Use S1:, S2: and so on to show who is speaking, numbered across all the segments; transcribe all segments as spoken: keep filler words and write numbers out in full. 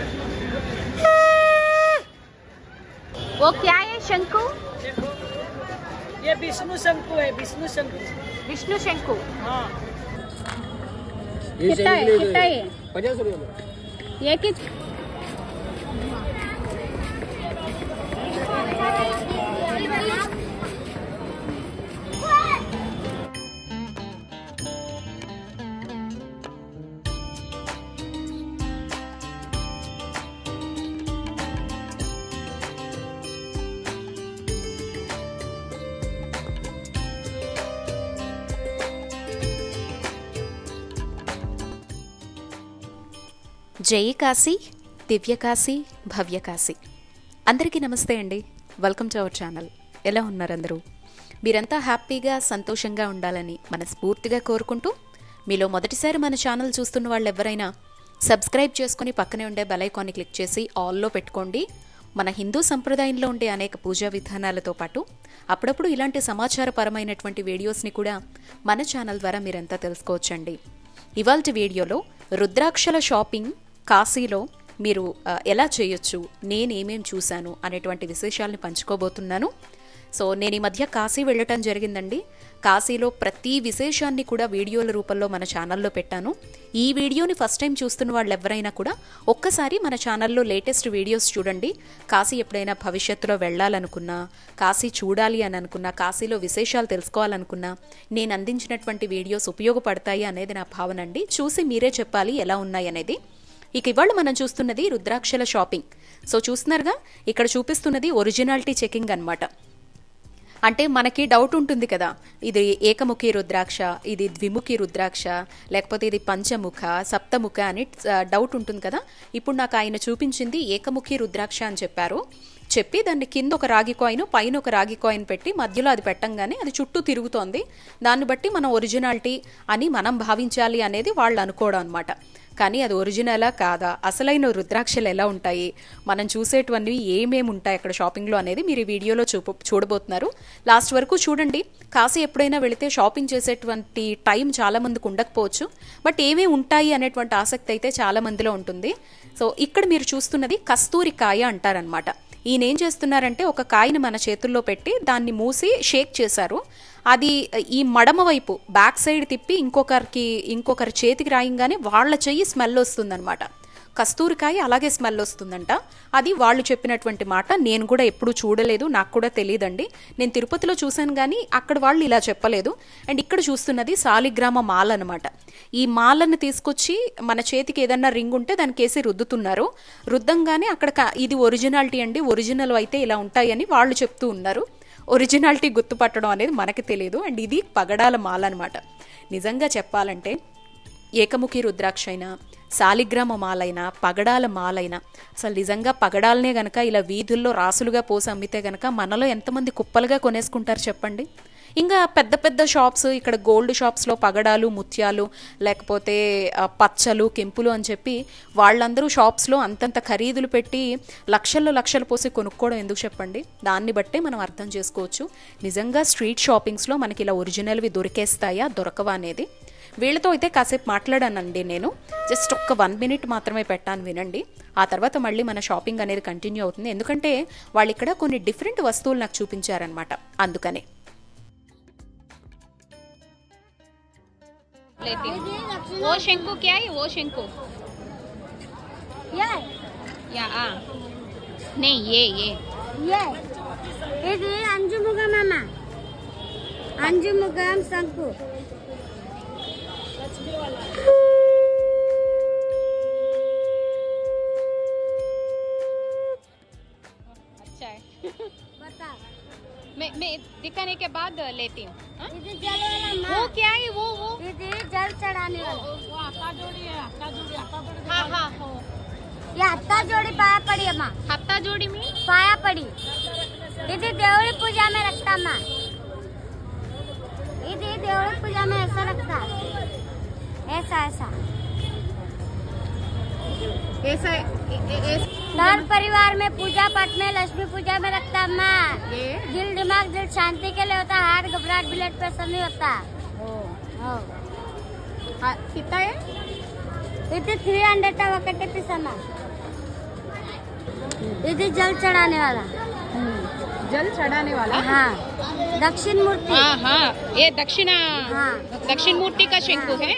S1: वो क्या है शंकु?
S2: ये विष्णु शंकु है, विष्णु शंकु।
S1: विष्णु शंकु।
S2: हाँ।
S1: कितना है? कितना है?
S3: पचास रुपये।
S1: ये कित
S4: జై కాశీ, దివ్య కాశీ, భవ్య కాశీ. అందరికీ నమస్తే అండి. Welcome to our channel. ఎలా ఉన్నారు అందరూ? మీరంతా హ్యాపీగా సంతోషంగా ఉండాలని మనస్ఫూర్తిగా కోరుకుంటూ, మీలో మొదటిసారి మన ఛానల్ చూస్తున్న వాళ్ళు ఎవరైనా సబ్స్క్రైబ్ చేసుకుని పక్కనే ఉండే బెల్ ఐకాన్ని క్లిక్ చేసి ఆల్లో పెట్టుకోండి. మన హిందూ సంప్రదాయంలో ఉండే అనేక పూజా విధానాలతో పాటు అప్పుడప్పుడు ఇలాంటి సమాచారపరమైనటువంటి వీడియోస్ని కూడా మన ఛానల్ ద్వారా మీరంతా తెలుసుకోవచ్చండి. ఇవాల్టి వీడియోలో రుద్రాక్షల షాపింగ్ కాశీలో మీరు ఎలా చేయొచ్చు, నేనేమేం చూశాను అనేటువంటి విశేషాలని పంచుకోబోతున్నాను. సో నేను ఈ మధ్య కాశీ వెళ్ళటం జరిగిందండి. కాశీలో ప్రతి విశేషాన్ని కూడా వీడియోల రూపంలో మన ఛానల్లో పెట్టాను. ఈ వీడియోని ఫస్ట్ టైం చూస్తున్న వాళ్ళు ఎవరైనా కూడా ఒక్కసారి మన ఛానల్లో లేటెస్ట్ వీడియోస్ చూడండి. కాశీ ఎప్పుడైనా భవిష్యత్తులో వెళ్ళాలనుకున్నా, కాశీ చూడాలి అని అనుకున్నా, కాశీలో విశేషాలు తెలుసుకోవాలనుకున్నా నేను అందించినటువంటి వీడియోస్ ఉపయోగపడతాయి అనేది నా భావన అండి. చూసి మీరే చెప్పాలి ఎలా ఉన్నాయి అనేది. ఇక ఇవాళ మనం చూస్తున్నది రుద్రాక్షల షాపింగ్. సో చూస్తున్నారుగా, ఇక్కడ చూపిస్తున్నది ఒరిజినాలిటీ చెకింగ్ అన్నమాట. అంటే మనకి డౌట్ ఉంటుంది కదా, ఇది ఏకముఖి రుద్రాక్ష, ఇది ద్విముఖి రుద్రాక్ష, లేకపోతే ఇది పంచముఖ, సప్తముఖ అని డౌట్ ఉంటుంది కదా. ఇప్పుడు నాకు ఆయన చూపించింది ఏకముఖి రుద్రాక్ష అని చెప్పారు. చెప్పి దాన్ని కింద ఒక రాగి కాయిన్, పైన ఒక రాగి కాయిన్ పెట్టి మధ్యలో అది పెట్టంగానే అది చుట్టూ తిరుగుతోంది. దాన్ని బట్టి మనం ఒరిజినాలిటీ అని మనం భావించాలి అనేది వాళ్ళు అనుకోవడం అనమాట. కానీ అది ఒరిజినలా కాదా, అసలైన రుద్రాక్షలు ఎలా ఉంటాయి, మనం చూసేటివన్నీ ఏమేమి ఉంటాయి అక్కడ షాపింగ్లో అనేది మీరు ఈ వీడియోలో చూపు చూడబోతున్నారు. లాస్ట్ వరకు చూడండి. కాశీ ఎప్పుడైనా వెళితే షాపింగ్ చేసేటువంటి టైం చాలా మందికి ఉండకపోవచ్చు, బట్ ఏమేమి ఉంటాయి అనేటువంటి ఆసక్తి అయితే చాలా మందిలో ఉంటుంది. సో ఇక్కడ మీరు చూస్తున్నది కస్తూరి కాయ అంటారనమాట. ఈయన ఏం చేస్తున్నారంటే ఒక కాయని మన చేతుల్లో పెట్టి దాన్ని మూసి షేక్ చేశారు. అది ఈ మడమ వైపు బ్యాక్ సైడ్ తిప్పి ఇంకొకరికి ఇంకొకరి చేతికి రాయంగానే వాళ్ళ చెయ్యి స్మెల్ వస్తుందన్నమాట. కస్తూరికాయ అలాగే స్మెల్ వస్తుందంట. అది వాళ్ళు చెప్పినటువంటి మాట. నేను కూడా ఎప్పుడూ చూడలేదు, నాకు కూడా తెలియదండి. నేను తిరుపతిలో చూశాను కానీ అక్కడ వాళ్ళు ఇలా చెప్పలేదు. అండ్ ఇక్కడ చూస్తున్నది సాలిగ్రామ మాల అనమాట. ఈ మాలను తీసుకొచ్చి మన చేతికి ఏదన్నా రింగ్ ఉంటే దానికి వేసి రుద్దుతున్నారు. రుద్దంగానే అక్కడ ఇది ఒరిజినాలిటీ అండి, ఒరిజినల్ అయితే ఇలా ఉంటాయని వాళ్ళు చెప్తూ ఉన్నారు. ఒరిజినాలిటీ గుర్తుపట్టడం అనేది మనకి తెలియదు. అండ్ ఇది పగడాల మాల అనమాట. నిజంగా చెప్పాలంటే ఏకముఖి రుద్రాక్ష అయినా, సాలిగ్రామ మాలైనా, పగడాల మాలైనా, అసలు నిజంగా పగడాలనే గనక ఇలా వీధుల్లో రాసులుగా పోసి అమ్మితే గనక మనలో ఎంతమంది కుప్పలుగా కొనేసుకుంటారు చెప్పండి. ఇంకా పెద్ద పెద్ద షాప్స్, ఇక్కడ గోల్డ్ షాప్స్లో పగడాలు, ముత్యాలు, లేకపోతే పచ్చలు, కెంపులు అని చెప్పి వాళ్ళందరూ షాప్స్లో అంతంత ఖరీదులు పెట్టి లక్షల్లో లక్షలు పోసి కొనుక్కోవడం ఎందుకు చెప్పండి. దాన్ని బట్టే మనం అర్థం చేసుకోవచ్చు నిజంగా స్ట్రీట్ షాపింగ్స్లో మనకి ఇలా ఒరిజినల్వి దొరికేస్తాయా దొరకవా అనేది. వీళ్ళతో అయితే కాసేపు మాట్లాడానండి నేను. జస్ట్ ఒక్క వన్ మినిట్ మాత్రమే పెట్టాను, వినండి. ఆ తర్వాత మళ్ళీ మన షాపింగ్ అనేది కంటిన్యూ అవుతుంది. ఎందుకంటే వాళ్ళు ఇక్కడ కొన్ని డిఫరెంట్ వస్తువులు నాకు చూపించారనమాట, అందుకనే.
S1: वो शंकु क्या है? वो शंकु
S5: ये
S1: या आ नहीं, ये ये
S5: ये ఇది అంజుముగం అమ్మ, అంజుముగం శంకు.
S1: अच्छा है.
S5: बता
S1: मैं मैं दिखाने के बाद लेती हूँ.
S5: ఇది జల్ वाला
S1: वो
S5: माँ,
S1: क्या है? वो वो
S5: ఇది జल चढ़ाने वाला.
S2: वो हत्ता जोड़ी है, हत्ता जोड़ी, हत्ता जोड़ी।
S1: हाँ हाँ हो.
S5: ये हत्ता जोड़ी पाया पड़ी अम्मा,
S1: हत्ता जोड़ी में
S5: पाया पड़ी. ఇది దేవుడి పూజ में रखता अम्मा, ఇది దేవుడి పూజ में ऐसा रखता, ऐसा ऐसा
S1: ऐसा
S5: घर परिवार में पूजा पाठ में लक्ष्मी पूजा में रखता अम्मा.
S1: ये
S5: दिल दिमाग दिल शांति के लिए होता, हार्ट घबराहट ब्लड प्रेशर नहीं होता.
S1: ओ हाँ, कितना है?
S5: ఇది త్రీ హండ్రెడ్ ఒకటి పీస్ అమ్మా. इधर जल चढ़ाने वाला।
S1: जल चढ़ाने वाला।
S5: हाँ, दक्षिण मूर्ति।
S1: हाँ हाँ, ये दक्षिणा
S5: हाँ,
S1: दक्षिण मूर्ति का शंकु है।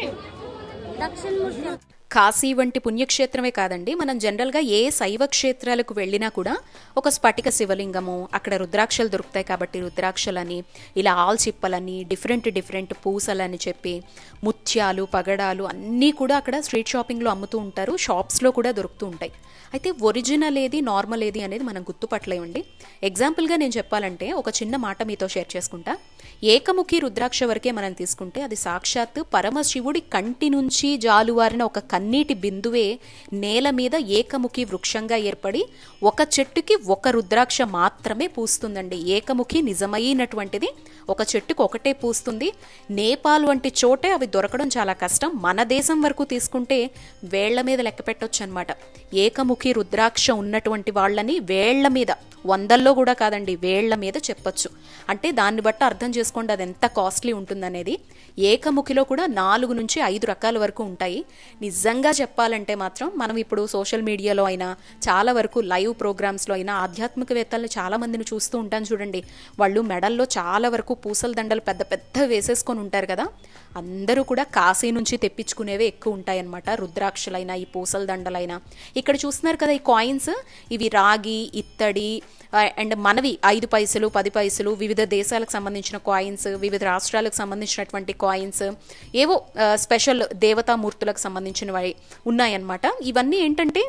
S5: दक्षिण मूर्ति।
S4: కాశీ వంటి పుణ్యక్షేత్రమే కాదండి, మనం జనరల్గా ఏ శైవ క్షేత్రాలకు వెళ్ళినా కూడా ఒక స్ఫటిక శివలింగము, అక్కడ రుద్రాక్షలు దొరుకుతాయి కాబట్టి రుద్రాక్షలని, ఇలా ఆల్చిప్పలని, డిఫరెంట్ డిఫరెంట్ పూసలని చెప్పి ముత్యాలు పగడాలు అన్నీ కూడా అక్కడ స్ట్రీట్ షాపింగ్లో అమ్ముతూ ఉంటారు, షాప్స్లో కూడా దొరుకుతూ ఉంటాయి. అయితే ఒరిజినల్ ఏది నార్మల్ ఏది అనేది మనం గుర్తుపట్టలేమండి. ఎగ్జాంపుల్గా నేను చెప్పాలంటే ఒక చిన్న మాట మీతో షేర్ చేసుకుంటా. ఏకముఖి రుద్రాక్ష వరకే మనం తీసుకుంటే అది సాక్షాత్ పరమశివుడి కంటి నుంచి జాలువారిన ఒక కన్నీటి బిందువే నేల మీద ఏకముఖి వృక్షంగా ఏర్పడి ఒక చెట్టుకి ఒక రుద్రాక్ష మాత్రమే పూస్తుందండి. ఏకముఖి నిజమైనటువంటిది ఒక చెట్టుకు ఒకటే పూస్తుంది. నేపాల్ వంటి చోటే అవి దొరకడం చాలా కష్టం. మన దేశం వరకు తీసుకుంటే వేళ్ల మీద లెక్క పెట్టొచ్చు అనమాట. ఏకముఖి రుద్రాక్ష ఉన్నటువంటి వాళ్ళని వేళ్ల మీద, వందల్లో కూడా కాదండి, వేళ్ల మీద చెప్పొచ్చు. అంటే దాన్ని బట్టి అర్థం చేసుకోండి అది ఎంత కాస్ట్లీ ఉంటుందనేది. ఏకముఖిలో కూడా నాలుగు నుంచి ఐదు రకాల వరకు ఉంటాయి. నిజంగా చెప్పాలంటే మాత్రం మనం ఇప్పుడు సోషల్ మీడియాలో అయినా చాలా వరకు లైవ్ ప్రోగ్రామ్స్లో అయినా ఆధ్యాత్మికవేత్తలను చాలా మందిని చూస్తూ ఉంటాను చూడండి. వాళ్ళు మెడల్లో చాలా వరకు పూసల దండలు పెద్ద పెద్ద వేసేసుకొని ఉంటారు కదా. అందరూ కూడా కాశీ నుంచి తెప్పించుకునేవే ఎక్కువ ఉంటాయన్నమాట. రుద్రాక్షలైనా ఈ పూసల దండలైనా. ఇక్కడ చూస్తున్నారు కదా ఈ కాయిన్స్, ఇవి రాగి, ఇత్తడి అండ్ మనవి ఐదు పైసలు పది పైసలు వివిధ దేశాలకు సంబంధించిన కాయిన్స్, వివిధ రాష్ట్రాలకు సంబంధించినటువంటి కాయిన్స్, ఏవో స్పెషల్ దేవతామూర్తులకు సంబంధించినవి ఉన్నాయన్నమాట. ఇవన్నీ ఏంటంటే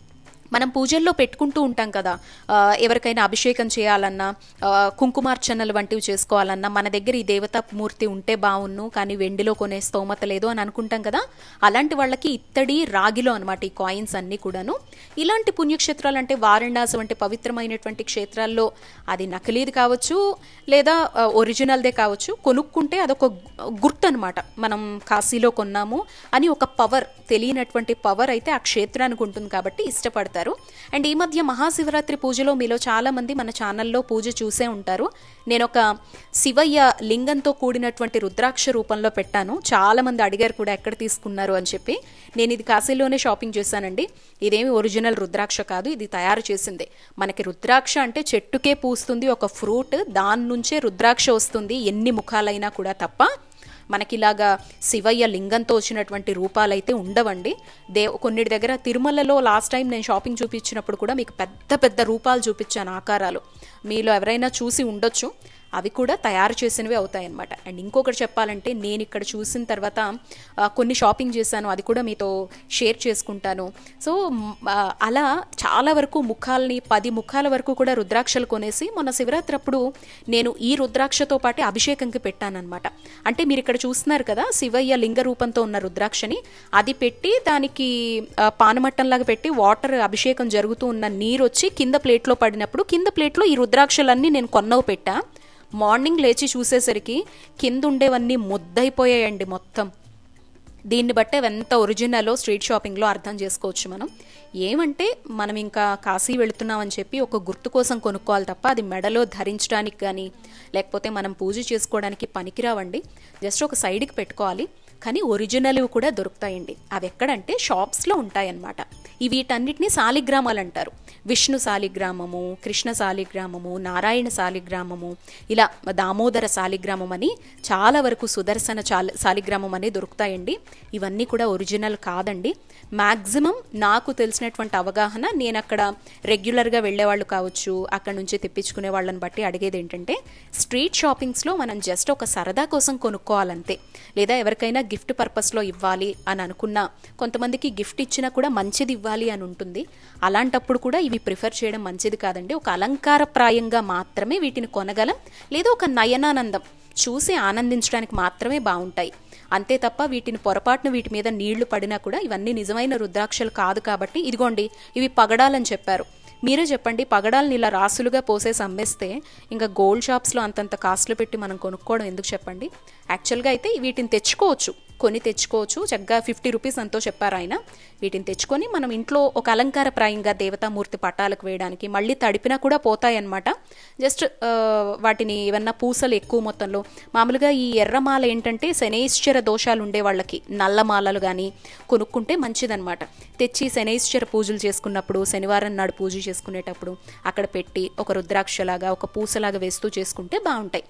S4: మనం పూజల్లో పెట్టుకుంటూ ఉంటాం కదా. ఎవరికైనా అభిషేకం చేయాలన్నా, కుంకుమార్చనలు వంటివి చేసుకోవాలన్నా మన దగ్గర ఈ దేవతామూర్తి ఉంటే బాగున్ను, కానీ వెండిలో కొనే స్తోమత లేదు అని అనుకుంటాం కదా. అలాంటి వాళ్ళకి ఇత్తడి రాగిలో అనమాట ఈ కాయిన్స్ అన్నీ కూడాను. ఇలాంటి పుణ్యక్షేత్రాలు అంటే వారణాసి వంటి పవిత్రమైనటువంటి క్షేత్రాల్లో అది నకిలీది కావచ్చు లేదా ఒరిజినల్దే కావచ్చు, కొనుక్కుంటే అదొక గుర్తు అనమాట. మనం కాశీలో కొన్నాము అని ఒక పవర్, తెలియనటువంటి పవర్ అయితే ఆ క్షేత్రానికి ఉంటుంది కాబట్టి ఇష్టపడతారు. అండ్ ఈ మధ్య మహాశివరాత్రి పూజలో మీలో చాలా మంది మన ఛానల్లో పూజ చూసే ఉంటారు. నేను ఒక శివయ్య లింగంతో కూడినటువంటి రుద్రాక్ష రూపంలో పెట్టాను. చాలా మంది అడిగారు కూడా ఎక్కడ తీసుకున్నారు అని చెప్పి. నేను ఇది కాశీలోనే షాపింగ్ చేశానండి. ఇదేమి ఒరిజినల్ రుద్రాక్ష కాదు, ఇది తయారు చేసిందే. మనకి రుద్రాక్ష అంటే చెట్టుకే పూస్తుంది ఒక ఫ్రూట్, దాని నుంచే రుద్రాక్ష వస్తుంది ఎన్ని ముఖాలైనా కూడా తప్ప మనకిలాగా శివయ్య లింగంతో వచ్చినటువంటి రూపాలైతే ఉండవండి. దే కొన్నిటి దగ్గర తిరుమలలో లాస్ట్ టైం నేను షాపింగ్ చూపించినప్పుడు కూడా మీకు పెద్ద పెద్ద రూపాలు చూపించాను, ఆకారాలు. మీలో ఎవరైనా చూసి ఉండొచ్చు. అవి కూడా తయారు చేసినవి అవుతాయన్నమాట. అండ్ ఇంకొకటి చెప్పాలంటే నేను ఇక్కడ చూసిన తర్వాత కొన్ని షాపింగ్ చేశాను, అది కూడా మీతో షేర్ చేసుకుంటాను. సో అలా చాలా వరకు ముఖాలని, పది ముఖాల వరకు కూడా రుద్రాక్షలు కొనేసి మొన్న శివరాత్రి అప్పుడు నేను ఈ రుద్రాక్షతో పాటు అభిషేకంకి పెట్టానన్నమాట. అంటే మీరు ఇక్కడ చూస్తున్నారు కదా శివయ్య లింగ రూపంతో ఉన్న రుద్రాక్షని, అది పెట్టి దానికి పానమట్టంలాగా పెట్టి వాటర్ అభిషేకం జరుగుతూ ఉన్న నీరు వచ్చి కింద ప్లేట్లో పడినప్పుడు కింద ప్లేట్లో ఈ రుద్రాక్షలన్నీ నేను కొన్నవి పెట్టా. మార్నింగ్ లేచి చూసేసరికి కింద ఉండేవన్నీ ముద్దయిపోయాయండి మొత్తం. దీన్ని బట్టే ఎంత ఒరిజినల్లో స్ట్రీట్ షాపింగ్లో అర్థం చేసుకోవచ్చు మనం. ఏమంటే మనం ఇంకా కాశీ వెళుతున్నామని చెప్పి ఒక గుర్తు కోసం కొనుక్కోవాలి తప్ప అది మెడలో ధరించడానికి కానీ లేకపోతే మనం పూజ చేసుకోవడానికి పనికిరావండి. జస్ట్ ఒక సైడ్కి పెట్టుకోవాలి. కానీ ఒరిజినల్ కూడా దొరుకుతాయండి. అవి ఎక్కడంటే షాప్స్లో ఉంటాయన్నమాట. ఈ వీటన్నిటిని శాలిగ్రామాలు అంటారు. విష్ణు శాలిగ్రామము, కృష్ణ శాలిగ్రామము, నారాయణ శాలిగ్రామము, ఇలా దామోదర శాలిగ్రామం అని చాలా వరకు సుదర్శన శాలిగ్రామం అని దొరుకుతాయండి. ఇవన్నీ కూడా ఒరిజినల్ కాదండి. మ్యాక్సిమం నాకు తెలిసినటువంటి అవగాహన, నేను అక్కడ రెగ్యులర్గా వెళ్ళేవాళ్ళు కావచ్చు, అక్కడ నుంచి తెప్పించుకునే వాళ్ళని బట్టి అడిగేది ఏంటంటే స్ట్రీట్ షాపింగ్స్లో మనం జస్ట్ ఒక సరదా కోసం కొనుక్కోవాలంతే. లేదా ఎవరికైనా గిఫ్ట్ పర్పస్లో ఇవ్వాలి అని అనుకున్నా, కొంతమందికి గిఫ్ట్ ఇచ్చినా కూడా మంచిది ఇవ్వాలి అని ఉంటుంది. అలాంటప్పుడు కూడా ఇవి ప్రిఫర్ చేయడం మంచిది కాదండి. ఒక అలంకారప్రాయంగా మాత్రమే వీటిని కొనగలం, లేదా ఒక నయనానందం చూసి ఆనందించడానికి మాత్రమే బాగుంటాయి. అంతే తప్ప వీటిని పొరపాటున వీటి మీద నీళ్లు పడినా కూడా ఇవన్నీ నిజమైన రుద్రాక్షలు కాదు. కాబట్టి ఇదిగోండి ఇవి పగడాలని చెప్పారు. మీరే చెప్పండి, పగడాలను ఇలా రాసులుగా పోసేసి అమ్మేస్తే ఇంకా గోల్డ్ షాప్స్లో అంతంత కాస్ట్లు పెట్టి మనం కొనుక్కోవడం ఎందుకు చెప్పండి. యాక్చువల్గా అయితే వీటిని తెచ్చుకోవచ్చు, కొని తెచ్చుకోవచ్చు. చక్కగా ఫిఫ్టీ రూపీస్ ఎంతో చెప్పారు ఆయన. వీటిని తెచ్చుకొని మనం ఇంట్లో ఒక అలంకారప్రాయంగా దేవతామూర్తి పటాలకు వేయడానికి, మళ్ళీ తడిపినా కూడా పోతాయన్నమాట. జస్ట్ వాటిని ఏమన్నా పూసలు ఎక్కువ మొత్తంలో, మామూలుగా ఈ ఎర్రమాల ఏంటంటే శనైశ్చర దోషాలు ఉండే వాళ్ళకి నల్లమాలలు కానీ కొనుక్కుంటే మంచిదన్నమాట. తెచ్చి శనైశ్చర పూజలు చేసుకున్నప్పుడు, శనివారం నాడు పూజ చేసుకునేటప్పుడు అక్కడ పెట్టి ఒక రుద్రాక్షలాగా ఒక పూసలాగా వేస్తూ చేసుకుంటే బాగుంటాయి.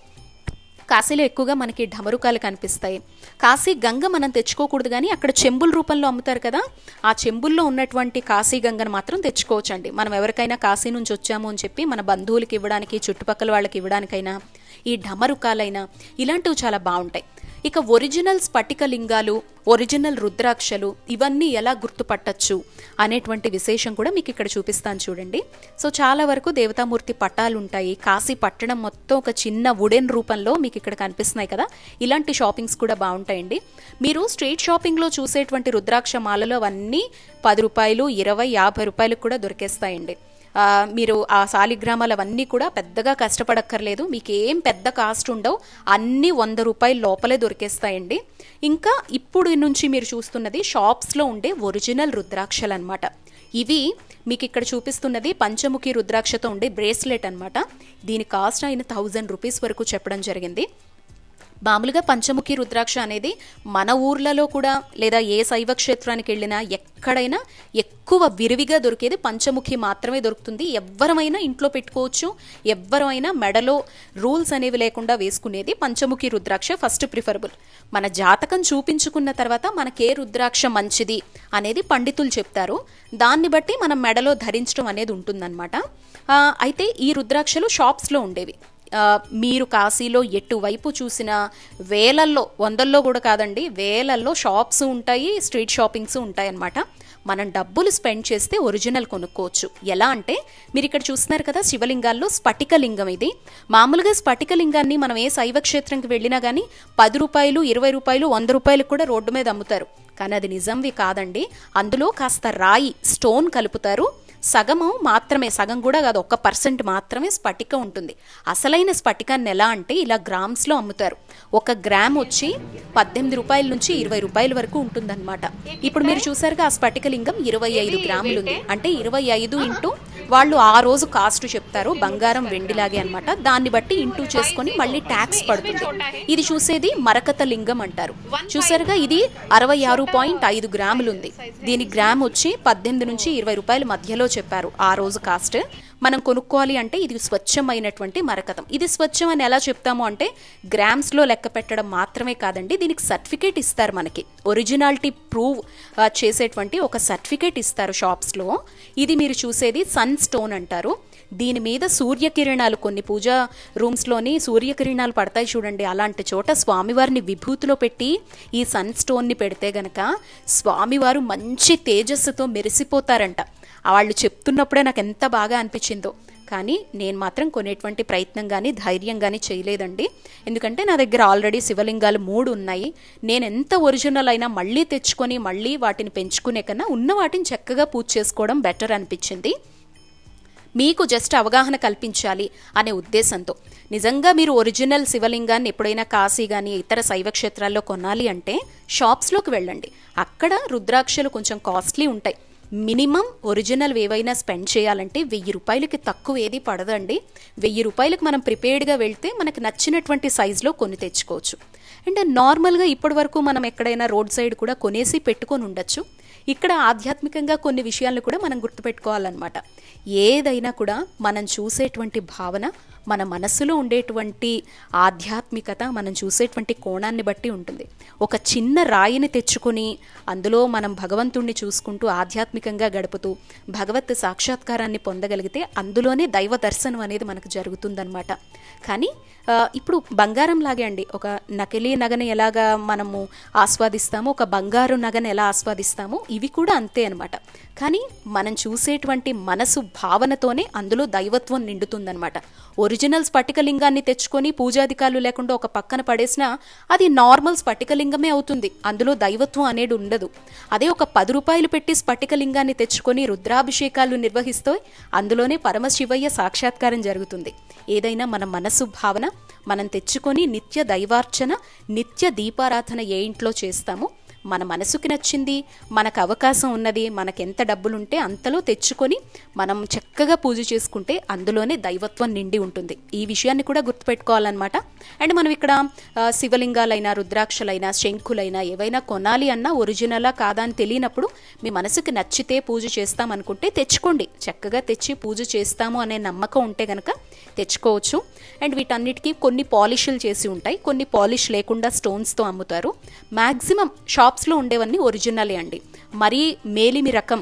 S4: కాశీలో ఎక్కువగా మనకి ఢమరుకాలు కనిపిస్తాయి. కాశీ గంగ మనం తెచ్చుకోకూడదు, కానీ అక్కడ చెంబుల రూపంలో అమ్ముతారు కదా, ఆ చెంబుల్లో ఉన్నటువంటి కాశీ గంగను మాత్రం తెచ్చుకోవచ్చండి. మనం ఎవరికైనా కాశీ నుంచి వచ్చాము అని చెప్పి మన బంధువులకి ఇవ్వడానికి, చుట్టుపక్కల వాళ్ళకి ఇవ్వడానికైనా ఈ ఢమరుకాలైనా ఇలాంటివి చాలా బాగుంటాయి. ఇక ఒరిజినల్ స్ఫటికలింగాలు, ఒరిజినల్ రుద్రాక్షలు ఇవన్నీ ఎలా గుర్తుపట్టచ్చు అనేటువంటి విశేషం కూడా మీకు ఇక్కడ చూపిస్తాను చూడండి. సో చాలా వరకు దేవతామూర్తి పట్టాలు ఉంటాయి. కాశీ పట్టణం మొత్తం ఒక చిన్న వుడెన్ రూపంలో మీకు ఇక్కడ కనిపిస్తున్నాయి కదా, ఇలాంటి షాపింగ్స్ కూడా బాగుంటాయండి. మీరు స్ట్రీట్ షాపింగ్లో చూసేటువంటి రుద్రాక్ష మాలలో అవన్నీ పది రూపాయలు, ఇరవై, యాభై రూపాయలకు కూడా దొరికేస్తాయండి. మీరు ఆ శాలిగ్రామాలు అవన్నీ కూడా పెద్దగా కష్టపడక్కర్లేదు, మీకు ఏం పెద్ద కాస్ట్ ఉండవు, అన్నీ వంద రూపాయల లోపలే దొరికేస్తాయండి. ఇంకా ఇప్పుడు నుంచి మీరు చూస్తున్నది షాప్స్లో ఉండే ఒరిజినల్ రుద్రాక్షలు అనమాట. ఇవి మీకు ఇక్కడ చూపిస్తున్నది పంచముఖి రుద్రాక్షతో ఉండే బ్రేస్లెట్ అనమాట. దీని కాస్ట్ అయిన థౌజండ్ రూపీస్ వరకు చెప్పడం జరిగింది. మామూలుగా పంచముఖి రుద్రాక్ష అనేది మన ఊర్లలో కూడా లేదా ఏ శైవ క్షేత్రానికి వెళ్ళినా ఎక్కడైనా ఎక్కువ విరివిగా దొరికేది పంచముఖి మాత్రమే దొరుకుతుంది. ఎవ్వరమైనా ఇంట్లో పెట్టుకోవచ్చు, ఎవ్వరైనా మెడలో రూల్స్ అనేవి లేకుండా వేసుకునేది పంచముఖి రుద్రాక్ష ఫస్ట్ ప్రిఫరబుల్. మన జాతకం చూపించుకున్న తర్వాత మనకే రుద్రాక్ష మంచిది అనేది పండితులు చెప్తారు. దాన్ని బట్టి మనం మెడలో ధరించడం అనేది ఉంటుందన్నమాట. అయితే ఈ రుద్రాక్షలు షాప్స్లో ఉండేవి. మీరు కాశీలో ఎటువైపు చూసినా వేలల్లో, వందల్లో కూడా కాదండి, వేలల్లో షాప్స్ ఉంటాయి, స్ట్రీట్ షాపింగ్స్ ఉంటాయి అన్నమాట. మనం డబ్బులు స్పెండ్ చేస్తే ఒరిజినల్ కొనుక్కోవచ్చు. ఎలా అంటే మీరు ఇక్కడ చూస్తున్నారు కదా శివలింగాల్లో స్ఫటికలింగం. ఇది మామూలుగా స్ఫటికలింగాన్ని మనం ఏ శైవ క్షేత్రంకి వెళ్ళినా కానీ పది రూపాయలు, ఇరవై రూపాయలు, వంద రూపాయలకు కూడా రోడ్డు మీద అమ్ముతారు. కానీ అది నిజంవి కాదండి. అందులో కాస్త రాయి, స్టోన్ కలుపుతారు. సగము మాత్రమే, సగం కూడా కాదు, ఒక పర్సెంట్ మాత్రమే స్ఫటిక ఉంటుంది. అసలైన స్ఫటికాన్ని ఎలా అంటే ఇలా గ్రామ్స్లో అమ్ముతారు. ఒక గ్రామ్ వచ్చి పద్దెనిమిది రూపాయల నుంచి ఇరవై రూపాయల వరకు ఉంటుందన్నమాట. ఇప్పుడు మీరు చూసారుగా ఆ స్ఫటికలింగం ఇరవై ఐదు గ్రాములు ఉంది. అంటే ఇరవై ఐదు ఇంటూ వాళ్ళు ఆ రోజు కాస్ట్ చెప్తారు, బంగారం వెండిలాగే అనమాట. దాన్ని బట్టి ఇంటూ చేసుకొని మళ్ళీ ట్యాక్స్ పడుతుంది. ఇది చూసేది మరకత లింగం అంటారు. చూసారుగా ఇది అరవై ఆరు పాయింట్ ఐదు గ్రాములు ఉంది. దీని గ్రామ్ వచ్చి పద్దెనిమిది నుంచి ఇరవై రూపాయల మధ్యలో చెప్పారు ఆ రోజు కాస్ట్. మనం కొనుక్కోవాలి అంటే ఇది స్వచ్ఛమైనటువంటి మరకతం. ఇది స్వచ్ఛం అని ఎలా చెప్తాము అంటే గ్రామ్స్లో లెక్క పెట్టడం మాత్రమే కాదండి, దీనికి సర్టిఫికేట్ ఇస్తారు. మనకి ఒరిజినాలిటీ ప్రూవ్ చేసేటువంటి ఒక సర్టిఫికేట్ ఇస్తారు షాప్స్లో. ఇది మీరు చూసేది సన్ స్టోన్ అంటారు. దీని మీద సూర్యకిరణాలు, కొన్ని పూజా రూమ్స్లోని సూర్యకిరణాలు పడతాయి చూడండి, అలాంటి చోట స్వామివారిని విభూతిలో పెట్టి ఈ సన్ స్టోన్ని పెడితే గనక స్వామివారు మంచి తేజస్సుతో మెరిసిపోతారంట. వాళ్ళు చెప్తున్నప్పుడే నాకు ఎంత బాగా అనిపించిందో. కానీ నేను మాత్రం కొనేటువంటి ప్రయత్నం కానీ ధైర్యం కానీ చేయలేదండి. ఎందుకంటే నా దగ్గర ఆల్రెడీ శివలింగాలు మూడు ఉన్నాయి. నేను ఎంత ఒరిజినల్ అయినా మళ్ళీ తెచ్చుకొని మళ్ళీ వాటిని పెంచుకునే కన్నా ఉన్న వాటిని చక్కగా పూజ చేసుకోవడం బెటర్ అనిపించింది. మీకు జస్ట్ అవగాహన కల్పించాలి అనే ఉద్దేశంతో. నిజంగా మీరు ఒరిజినల్ శివలింగాన్ని ఎప్పుడైనా కాశీ కానీ ఇతర శైవ క్షేత్రాల్లో కొనాలి అంటే షాప్స్లోకి వెళ్ళండి. అక్కడ రుద్రాక్షలు కొంచెం కాస్ట్లీ ఉంటాయి. మినిమం ఒరిజినల్ ఏవైనా స్పెండ్ చేయాలంటే వెయ్యి రూపాయలకి తక్కువ ఏది పడదండి. వెయ్యి రూపాయలకు మనం ప్రిపేర్డ్గా వెళ్తే మనకు నచ్చినటువంటి సైజులో కొని తెచ్చుకోవచ్చు. అండ్ నార్మల్గా ఇప్పటి వరకు మనం ఎక్కడైనా రోడ్ సైడ్ కూడా కొనేసి పెట్టుకొని ఉండొచ్చు. ఇక్కడ ఆధ్యాత్మికంగా కొన్ని విషయాలను కూడా మనం గుర్తుపెట్టుకోవాలన్నమాట. ఏదైనా కూడా మనం చూసేటువంటి భావన, మన మనస్సులో ఉండేటువంటి ఆధ్యాత్మికత, మనం చూసేటువంటి కోణాన్ని బట్టి ఉంటుంది. ఒక చిన్న రాయిని తెచ్చుకొని అందులో మనం భగవంతుణ్ణి చూసుకుంటూ ఆధ్యాత్మికంగా గడుపుతూ భగవత్ సాక్షాత్కారాన్ని పొందగలిగితే అందులోనే దైవ దర్శనం అనేది మనకు జరుగుతుందన్నమాట. కానీ ఇప్పుడు బంగారం లాగే అండి, ఒక నకిలీ నగను ఎలాగా మనము ఆస్వాదిస్తామో, ఒక బంగారు నగను ఎలా ఆస్వాదిస్తామో ఇవి కూడా అంతే అనమాట. కానీ మనం చూసేటువంటి మనసు భావనతోనే అందులో దైవత్వం నిండుతుందనమాట. ఒరిజినల్ స్ఫటికలింగాన్ని తెచ్చుకొని పూజాధికారులు లేకుండా ఒక పక్కన పడేసినా అది నార్మల్ స్ఫటికలింగమే అవుతుంది, అందులో దైవత్వం అనేది ఉండదు. అదే ఒక పది రూపాయలు పెట్టి స్ఫటికలింగాన్ని తెచ్చుకొని రుద్రాభిషేకాలు నిర్వహిస్తే అందులోనే పరమశివయ్య సాక్షాత్కారం జరుగుతుంది. ఏదైనా మన మనసు భావన, మనం తెచ్చుకొని నిత్య దైవార్చన నిత్య దీపారాధన ఏ ఇంట్లో చేస్తామో మన మనసుకి నచ్చింది, మనకు అవకాశం ఉన్నది, మనకెంత డబ్బులుంటే అంతలో తెచ్చుకొని మనం చక్కగా పూజ చేసుకుంటే అందులోనే దైవత్వం నిండి ఉంటుంది. ఈ విషయాన్ని కూడా గుర్తుపెట్టుకోవాలన్నమాట. అండ్ మనం ఇక్కడ శివలింగాలైనా రుద్రాక్షలైనా శంఖులైనా ఏవైనా కొనాలి అన్నా ఒరిజినలా కాదా అని తెలియనప్పుడు మీ మనసుకి నచ్చితే పూజ చేస్తాం అనుకుంటే తెచ్చుకోండి. చక్కగా తెచ్చి పూజ చేస్తాము అనే నమ్మకం ఉంటే కనుక తెచ్చుకోవచ్చు. అండ్ వీటన్నిటికీ కొన్ని పాలిష్లు చేసి ఉంటాయి, కొన్ని పాలిష్ లేకుండా స్టోన్స్తో అమ్ముతారు. మ్యాక్సిమం షాప్స్లో ఉండేవన్నీ ఒరిజినలే అండి. మరీ మేలిమి రకం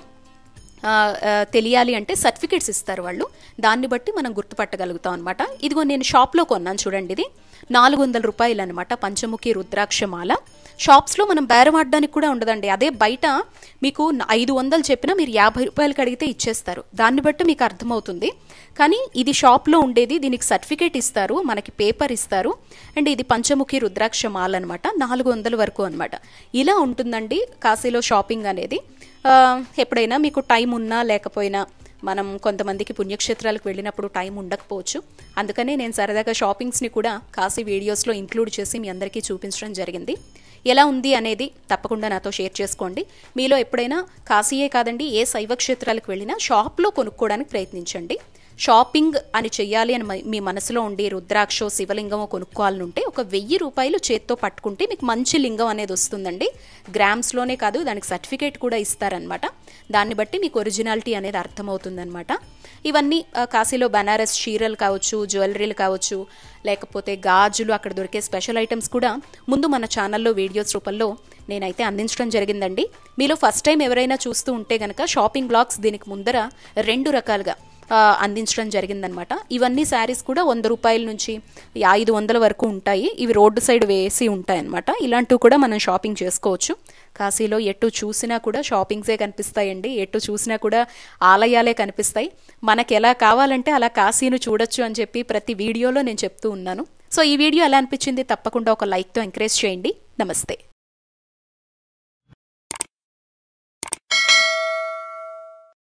S4: తెలియాలి అంటే సర్టిఫికేట్స్ ఇస్తారు వాళ్ళు, దాన్ని బట్టి మనం గుర్తుపట్టగలుగుతాం అనమాట. ఇదిగో నేను షాప్లో కొన్నాను చూడండి, ఇది నాలుగు వందల రూపాయలు అనమాట పంచముఖి రుద్రాక్షమాల. షాప్స్లో మనం బేరమాడడానికి కూడా ఉండదండి. అదే బయట మీకు ఐదు వందలు చెప్పినా మీరు యాభై రూపాయలకి అడిగితే ఇచ్చేస్తారు, దాన్ని బట్టి మీకు అర్థమవుతుంది. కానీ ఇది షాప్లో ఉండేది, దీనికి సర్టిఫికేట్ ఇస్తారు, మనకి పేపర్ ఇస్తారు. అండ్ ఇది పంచముఖి రుద్రాక్ష మాల అనమాట, నాలుగు వందల వరకు అనమాట. ఇలా ఉంటుందండి కాశీలో షాపింగ్ అనేది. ఎప్పుడైనా మీకు టైం ఉన్నా లేకపోయినా, మనం కొంతమందికి పుణ్యక్షేత్రాలకు వెళ్ళినప్పుడు టైం ఉండకపోవచ్చు, అందుకనే నేను సరదాగా షాపింగ్స్ని కూడా కాశీ వీడియోస్లో ఇంక్లూడ్ చేసి మీ అందరికీ చూపించడం జరిగింది. ఎలా ఉంది అనేది తప్పకుండా నాతో షేర్ చేసుకోండి. మీలో ఎప్పుడైనా కాశీయే కాదండి ఏ శైవ క్షేత్రాలకు వెళ్ళినా షాప్లో కొనుక్కోవడానికి ప్రయత్నించండి. షాపింగ్ అని చెయ్యాలి అని మీ మనసులో ఉండి రుద్రాక్షో శివలింగమో కొనుక్కోవాలని ఉంటే ఒక వెయ్యి రూపాయలు చేత్తో పట్టుకుంటే మీకు మంచి లింగం అనేది వస్తుందండి. గ్రామ్స్లోనే కాదు, దానికి సర్టిఫికేట్ కూడా ఇస్తారనమాట. దాన్ని బట్టి మీకు ఒరిజినాలిటీ అనేది అర్థమవుతుందనమాట. ఇవన్నీ కాశీలో బనారస్ చీరలు కావచ్చు, జ్యువెలరీలు కావచ్చు, లేకపోతే గాజులు, అక్కడ దొరికే స్పెషల్ ఐటమ్స్ కూడా ముందు మన ఛానల్లో వీడియోస్ రూపంలో నేనైతే అందించడం జరిగిందండి. మీలో ఫస్ట్ టైం ఎవరైనా చూస్తూ ఉంటే కనుక షాపింగ్ బ్లాగ్స్ దీనికి ముందర రెండు రకాలుగా అందించడం జరిగిందనమాట. ఇవన్నీ శారీస్ కూడా వంద రూపాయల నుంచి ఐదు వందల వరకు ఉంటాయి. ఇవి రోడ్డు సైడ్ వేసి ఉంటాయి అనమాట. ఇలాంటివి కూడా మనం షాపింగ్ చేసుకోవచ్చు. కాశీలో ఎటు చూసినా కూడా షాపింగ్సే కనిపిస్తాయండి, ఎటు చూసినా కూడా ఆలయాలే కనిపిస్తాయి. మనకి ఎలా కావాలంటే అలా కాశీను చూడొచ్చు అని చెప్పి ప్రతి వీడియోలో నేను చెప్తూ ఉన్నాను. సో ఈ వీడియో ఎలా అనిపించింది తప్పకుండా ఒక లైక్తో ఎంకరేజ్ చేయండి. నమస్తే.